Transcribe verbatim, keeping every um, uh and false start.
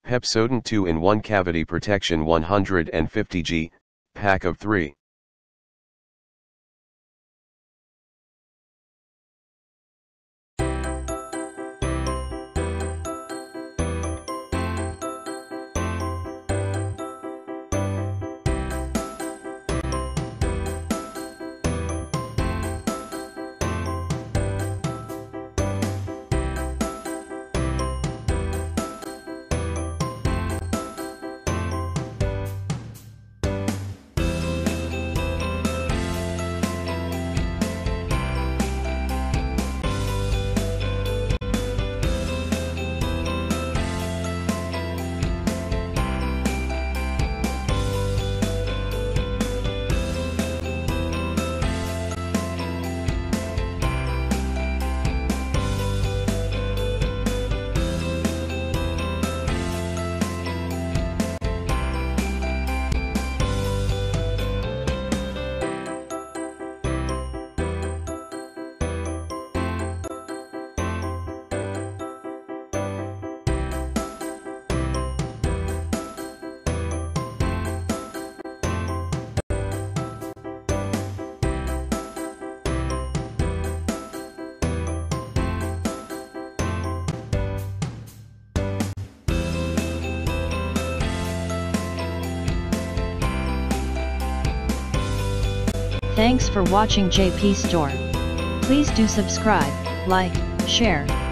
Pepsodent two in one Cavity Protection one hundred fifty grams, pack of three. Thanks for watching J P Store. Please do subscribe, like, share,